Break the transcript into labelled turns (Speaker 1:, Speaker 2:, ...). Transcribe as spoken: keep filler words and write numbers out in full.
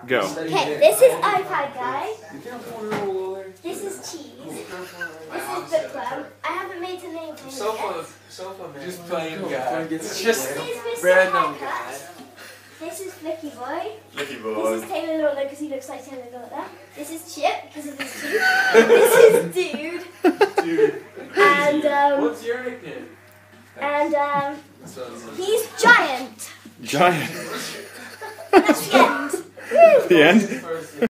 Speaker 1: Go.
Speaker 2: Okay, this is iPad guy. This is cheese. This is bookworm. I haven't made a name for him
Speaker 3: Sofa,
Speaker 2: yet.
Speaker 3: sofa man.
Speaker 4: Just plain guy.
Speaker 3: It's just
Speaker 2: This is Mister
Speaker 4: random
Speaker 2: Haircut. This is Flicky Boy.
Speaker 1: Flicky
Speaker 2: This is Taylor Lautner because he looks like Taylor Lautner. This is Chip because of his tooth. This is Dude.
Speaker 3: Dude.
Speaker 2: And um.
Speaker 3: What's your nickname?
Speaker 2: And um. He's giant.
Speaker 1: Giant.
Speaker 2: That's the end.
Speaker 1: The end?